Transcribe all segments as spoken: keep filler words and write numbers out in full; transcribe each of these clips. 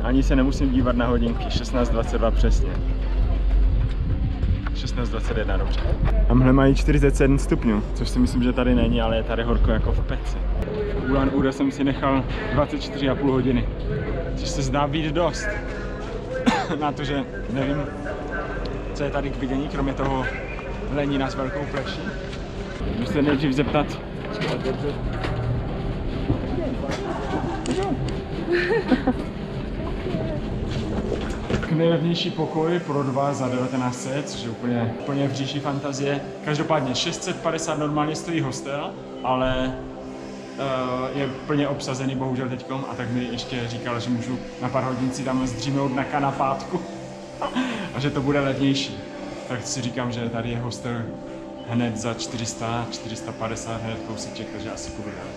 Ani se nemusím dívat na hodinky, šestnáct dvacet dva přesně. šestnáct dvacet jedna, dobře. Tamhle mají čtyřicet sedm stupňů, což si myslím, že tady není, ale je tady horko jako v peci. V Ulan Ude jsem si nechal dvacet čtyři a půl hodiny, což se zdá být dost. Na to, že nevím, co je tady k vidění, kromě toho Lenina s velkou pleší. Můžu se nejdřív zeptat. Nejlevnější pokoj pro dva za devatenáct set, což je úplně, úplně v říši fantazie. Každopádně šest set padesát normálně stojí hostel, ale uh, je plně obsazený bohužel teďkom, a tak mi ještě říkal, že můžu na pár hodin si tam zdřímnout na kanapátku a že to bude levnější. Tak si říkám, že tady je hostel hned za čtyři sta, čtyři sta padesát, hned kousíček, takže asi půjdu dál.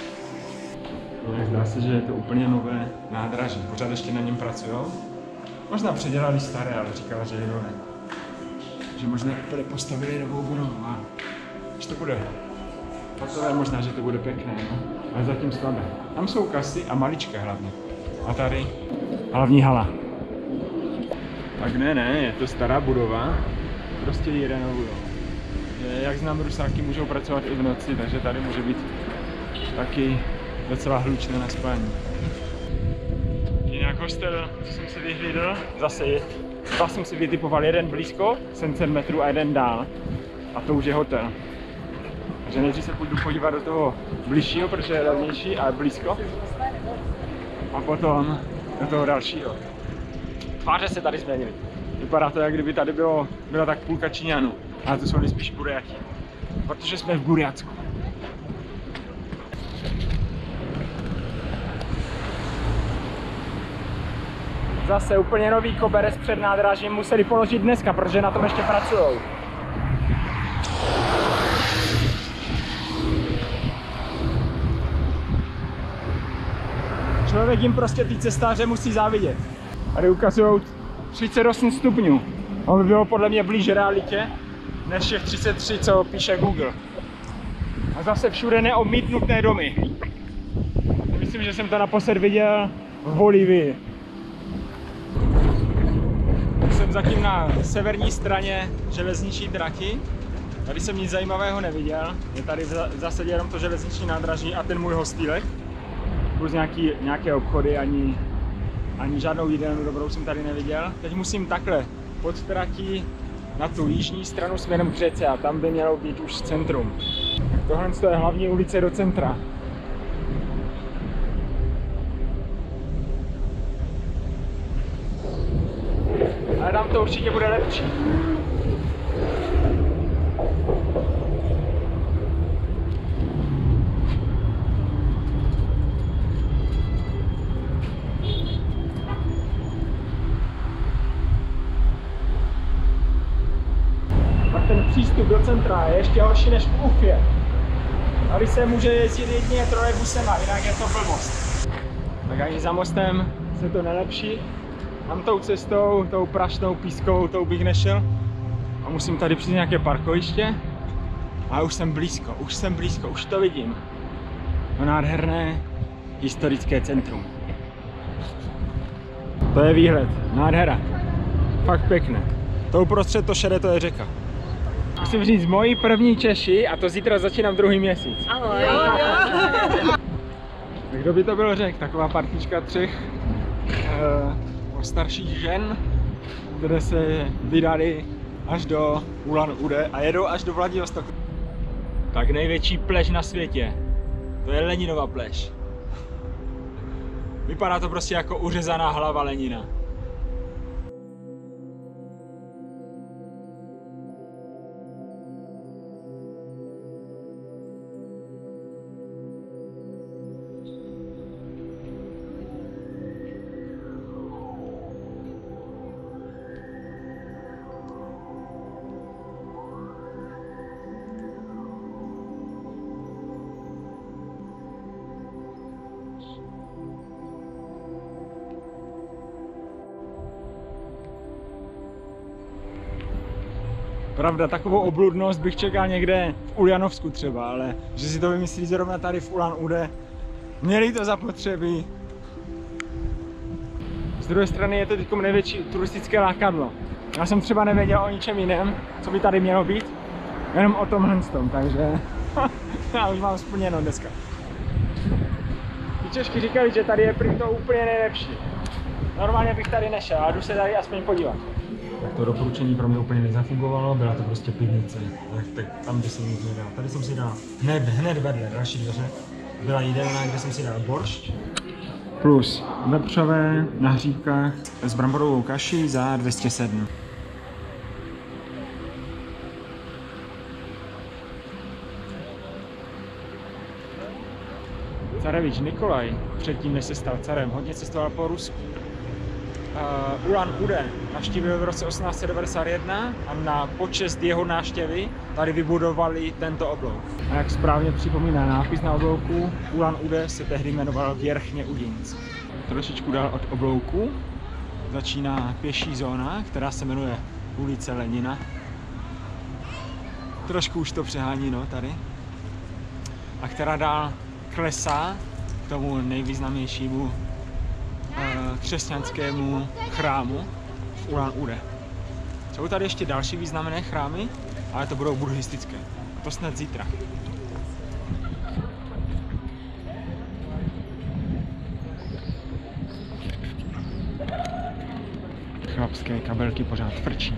Zdá se, že je to úplně nové nádraží, pořád ještě na něm pracují. Možná předělali staré, ale říkala, že je nové. Že možná úplně postavili novou budovu. Až to bude. A to je možná, že to bude pěkné, no? Ale zatím slabé. Tam jsou kasy a maličké hlavně. A tady hlavní hala. Tak ne, ne, je to stará budova. Prostě ji renovují. Jak znám, Rusáky můžou pracovat i v noci, takže tady může být taky docela hlučné na spání. Jinak hostel, co jsem si vyhlídl, zase je. Dva jsem si vytipoval, jeden blízko, sedm set metrů a jeden dál. A to už je hotel. Takže nejdřív se půjdu podívat do toho bližšího, protože je levnější a je blízko. A potom do toho dalšího. Tváře se tady změnily. Vypadá to, jak kdyby tady bylo, byla tak půlka Číňanů. Ale to jsou nejspíš Burjati. Protože jsme v Burjatsku. Zase úplně nový koberec před nádražím museli položit dneska, protože na tom ještě pracují. Člověk jim prostě ty cestáře musí závidět. Tady ukazují třicet osm stupňů. To by bylo podle mě blíž realitě, než těch třicet tři, co píše Google. A zase všude neobmítnuté domy. Myslím, že jsem to naposled viděl v Bolívii. Jsem zatím na severní straně železniční trati. Tady jsem nic zajímavého neviděl. Je tady v zásadě jenom to železniční nádraží a ten můj hostýlek. Plus nějaký, nějaké obchody, ani, ani žádnou jídelnu dobrou jsem tady neviděl. Teď musím takhle pod tratí na tu jižní stranu směrem k řece a tam by mělo být už centrum. Tohle je hlavní ulice do centra. Ale tam to určitě bude lepší. A ten přístup do centra je ještě horší než v Ufě. Tady se může jezdit jedině trolejbusema, jinak je to blbost. Tak ani za mostem se to nelepší. Tam tou cestou, tou prašnou pískovou, tou bych nešel. A musím tady přijít nějaké parkoviště. A už jsem blízko, už jsem blízko, už to vidím. To nádherné historické centrum. To je výhled, nádhera. Fakt pěkné. To uprostřed to šede, to je řeka. Musím říct, moji první Češi, a to zítra začínám druhý měsíc. Ahoj. Jo, jo. Kdo by to byl řekl, taková partička třech uh, starších žen, které se vydali až do Ulan Ude a jedou až do Vladivostoku. Tak největší pleš na světě, to je Leninova pleš. Vypadá to prostě jako uřezaná hlava Lenina. Pravda, takovou obludnost bych čekal někde v Uljanovsku třeba, ale že si to vymyslí zrovna tady v Ulan Ude, měli to zapotřebí. Z druhé strany je to teď největší turistické lákadlo. Já jsem třeba nevěděl o ničem jiném, co by tady mělo být, jenom o tomhle tom, takže já už mám splněno dneska. Ty Češky říkali, že tady je prý to úplně nejlepší. Normálně bych tady nešel, ale jdu se tady aspoň podívat. Tak to doporučení pro mě úplně nezafungovalo, byla to prostě pivnice. Tak, tak tam, kde jsem nic nedal. Tady jsem si dal hned, hned vedle další dveře. Byla jídelna, kde jsem si dal boršť. Plus vepřové na hříbkách s bramborovou kaší za dvě stě sedm. Carevič Nikolaj, předtím než se stal carem, hodně cestoval po Rusku. Uh, Ulan Ude navštívil v roce osmnáct set devadesát jedna a na počest jeho návštěvy tady vybudovali tento oblouk. A jak správně připomíná nápis na oblouku, Ulan Ude se tehdy jmenoval Věrchně Udinsk. Trošičku dál od oblouku začíná pěší zóna, která se jmenuje ulice Lenina. Trošku už to přehání, no, tady. A která dál klesá k tomu nejvýznamnějšímu eh, křesťanskému chrámu v Ulan Ude. Jsou tady ještě další významné chrámy, ale to budou buddhistické. A to snad zítra. Chlapské kabelky pořád frčí.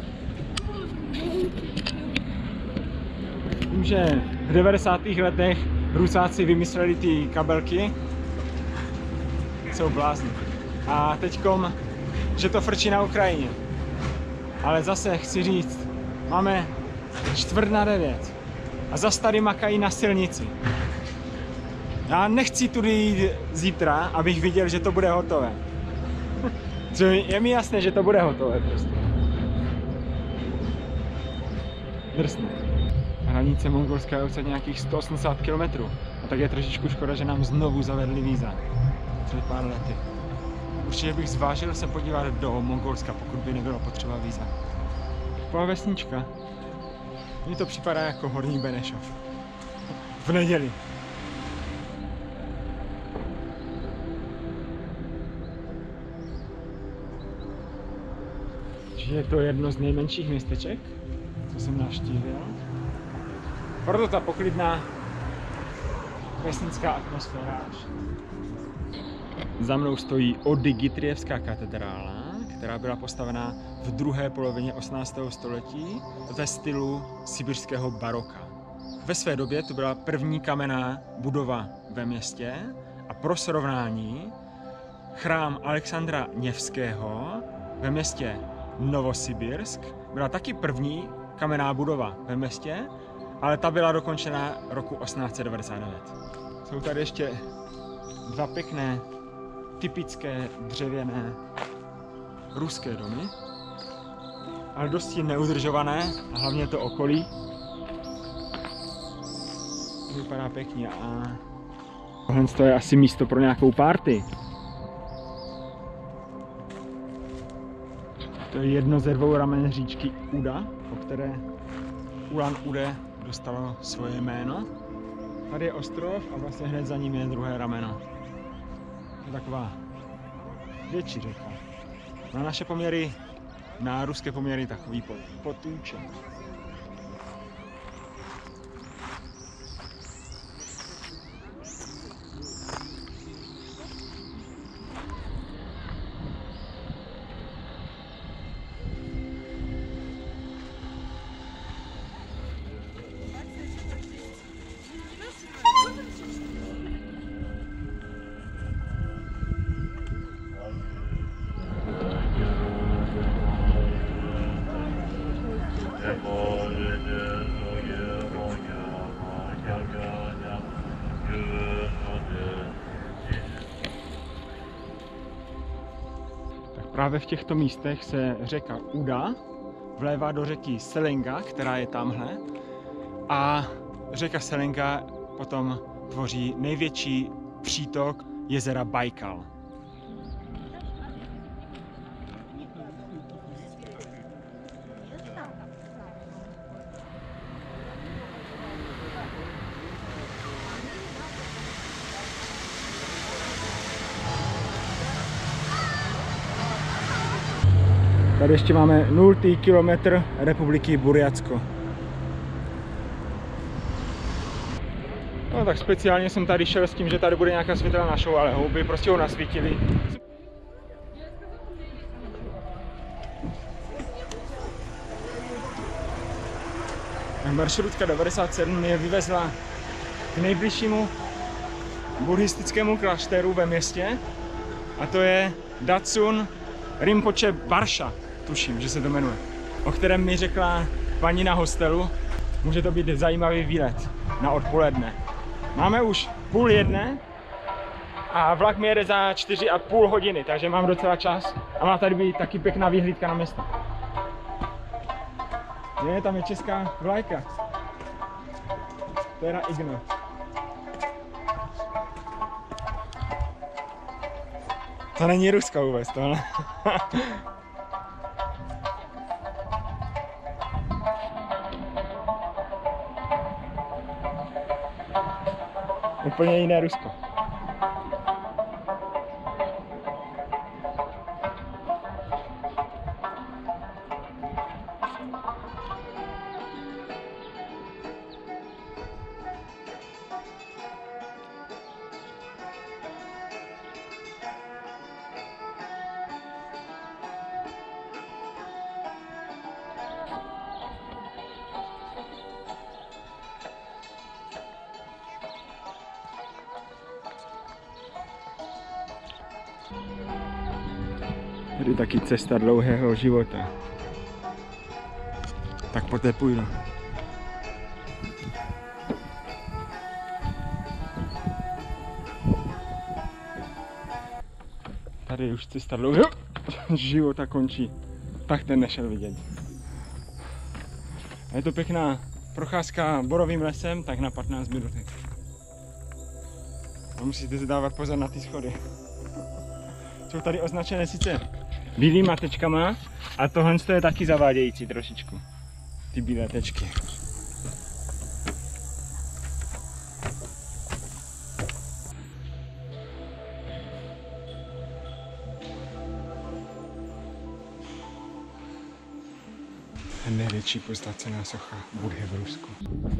Vím, že v devadesátých letech Rusáci vymysleli ty kabelky. Jsou blázni. A teďkom, že to frčí na Ukrajině. Ale zase chci říct, máme čtvrt na devět. A zas tady makají na silnici. Já nechci tudy jít zítra, abych viděl, že to bude hotové. Je mi jasné, že to bude hotové prostě. Drsné. Hranice Mongolska je odsaď nějakých sto osmdesát kilometrů. A tak je trošičku škoda, že nám znovu zavedli víza. Před pár lety. Určitě bych zvážil se podívat do Mongolska, pokud by nebylo potřeba víza. Taková vesnička. Mně to připadá jako Horní Benešov. V neděli. Čiže je to jedno z nejmenších městeček, co jsem navštívil. Proto ta poklidná vesnická atmosféra. Za mnou stojí Odygitrievská katedrála, která byla postavena v druhé polovině osmnáctého století ve stylu sibirského baroka. Ve své době to byla první kamenná budova ve městě a pro srovnání chrám Alexandra Nevského ve městě Novosibirsk byla taky první kamenná budova ve městě, ale ta byla dokončena roku osmnáct set devadesát devět. Jsou tady ještě dva pěkné, typické dřevěné ruské domy, ale dosti neudržované a hlavně to okolí. Vypadá pěkně a tohle je asi místo pro nějakou party. To je jedno ze dvou ramen říčky Uda, po které Ulan Ude dostalo svoje jméno. Tady je ostrov a vlastně hned za ním je druhé rameno. Je taková větší řeka. Na naše poměry, na ruské poměry takový potůček. Právě v těchto místech se řeka Uda vlévá do řeky Selenga, která je tamhle, a řeka Selenga potom tvoří největší přítok jezera Bajkal. Tady ještě máme nultý kilometr republiky Burjatsko. No tak speciálně jsem tady šel s tím, že tady bude nějaká světelná show, ale houby prostě ho nasvítili. Maršrutka devadesát sedm mě vyvezla k nejbližšímu buddhistickému klášteru ve městě a to je Datsun Rinpoche Barsha, tuším, že se to jmenuje, o kterém mi řekla paní na hostelu. Může to být zajímavý výlet na odpoledne. Máme už půl jedné a vlak mi jede za čtyři a půl hodiny, takže mám docela čas a má tady být taky pěkná výhlídka na město. Je, tam je česká vlajka. To je na Igno. To není Rusko vůbec, tohle. Úplně jiné Rusko. Tady taky cesta dlouhého života. Tak poté půjdu. Tady už cesta dlouhého života končí. Tak ten nešel vidět. A je to pěkná procházka borovým lesem, tak na patnáct minutek. A musíte si dávat pozor na ty schody. Jsou tady označené sice bílýma tečkama a tohle je taky zavádějící trošičku. Ty bílé tečky. Největší pozlacená socha Buddhy v Rusku.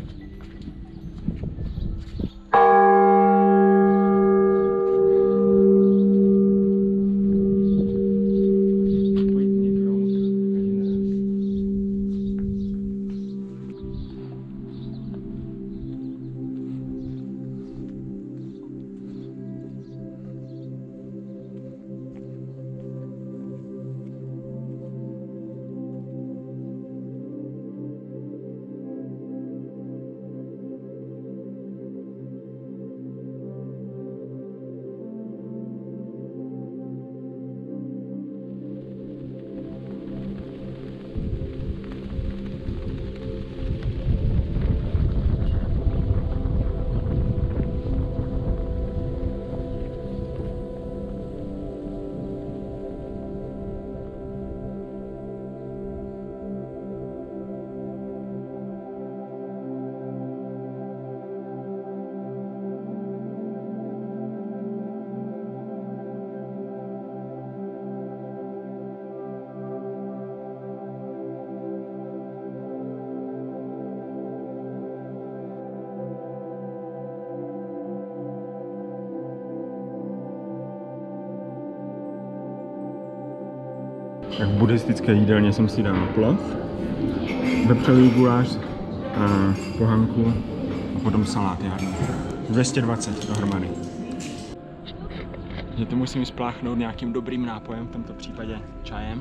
Tak v buddhistické jídelně jsem si dal plov, vepřový guláš, a pohanku a potom salát jarní. dvě stě dvacet dohromady. Že to musím spláchnout nějakým dobrým nápojem, v tomto případě čajem.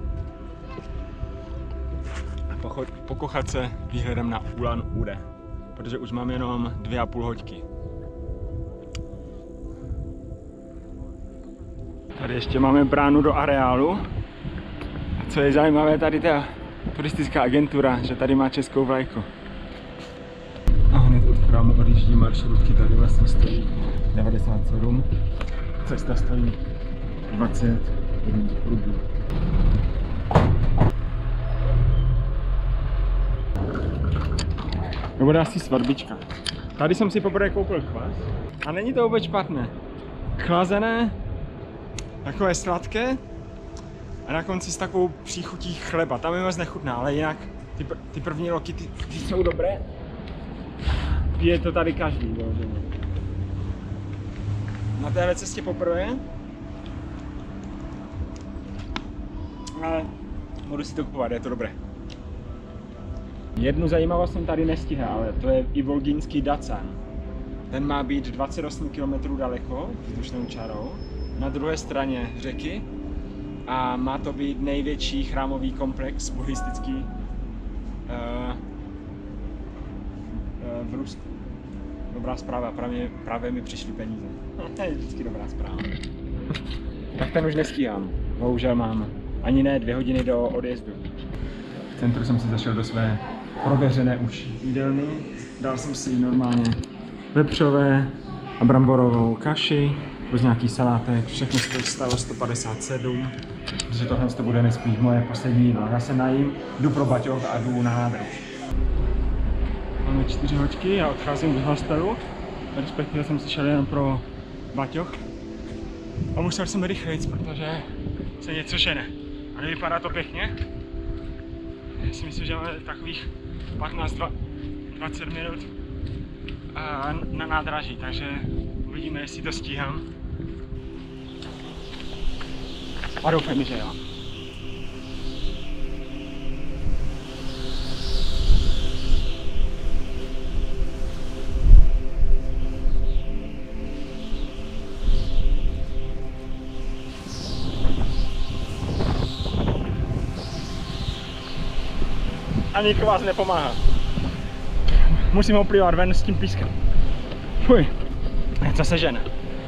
A pokochat se výhledem na Ulan Ude, protože už mám jenom dvě a půl hoďky. Tady ještě máme bránu do areálu. A co je zajímavé, tady ta turistická agentura, že tady má českou vlajku. A hned od chrámu odjíždí maršrutky, tady vlastně stojí devadesát sedm, cesta stojí dvacet rubů. To bude asi svatbička. Tady jsem si poprvé koupil kvas a není to vůbec špatné. Chlazené, takové sladké a na konci s takovou příchutí chleba. Tam je moc nechutná, ale jinak ty, pr ty první loky ty, ty jsou dobré. Pije to tady každý, vyloženě. Na téhle cestě poprvé. Ale budu si to kupovat, je to dobré. Jednu zajímavost jsem tady nestihl, ale to je i Volgínský Dacan. Ten má být dvacet osm kilometrů daleko vzdušnou čarou, na druhé straně řeky a má to být největší chrámový komplex buddhistický uh, uh, v Rusku. Dobrá zpráva, právě, právě mi přišly peníze. To je vždycky dobrá zpráva. Tak ten už nestíhám, bohužel mám ani ne dvě hodiny do odjezdu. V centru jsem si zašel do své prověřené už jídelny, dal jsem si normálně vepřové a bramborovou kaši, plus nějaký salátek, všechno to stalo sto padesát sedm, protože tohle to bude nejspíš moje poslední jídlo. Já se najím, jdu pro baťoch a jdu na nádrž. Máme čtyři hoďky, já odcházím z hostelu, respektive jsem si šel jen pro baťoch. A musel jsem rychlejc, protože se něco žene. A nevypadá to pěkně. Já si myslím, že máme takových patnáct dvacet minut na nádraží, takže uvidíme, jestli to stíhám. A doufám, že jo. A nikdo vás nepomáhá. Musím ho plivat ven s tím pískem. Fuj, co se žene.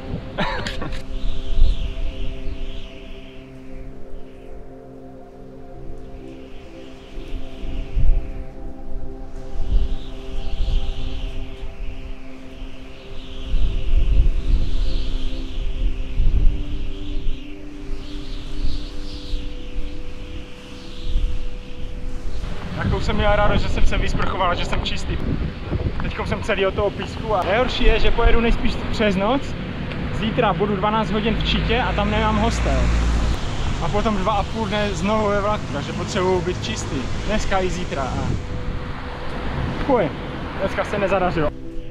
Jakou jsem měl rád, že jsem se vysprchoval a že jsem čistý. Teď jsem celý od toho písku a nejhorší je, že pojedu nejspíš přes noc. Zítra budu dvanáct hodin v Čítě a tam nemám hostel. A potom dva a půl dne znovu ve vlaku, takže potřebuji být čistý. Dneska i zítra. A... Fuj, dneska se nezadařilo.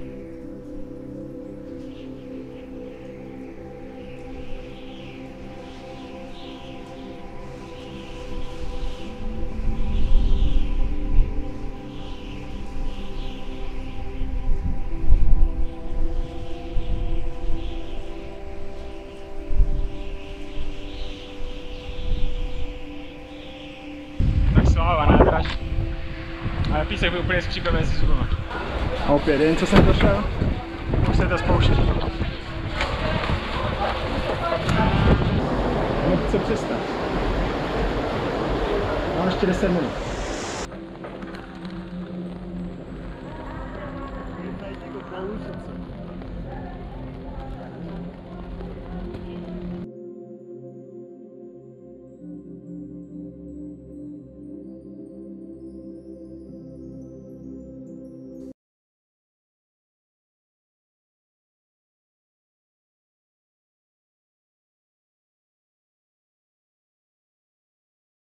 Sláva, nádraž. Ale písek byl úplně skřípe mezi zubama. A opět, jen co jsem došel, už se to spouští. Nechce přestat. Mám ještě deset minut. Tady jako